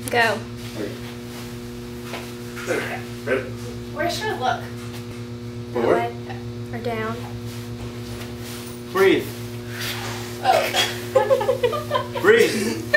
Go. Okay. Ready? Where should I look? That Forward. way. Or down. Breathe. Oh. Breathe.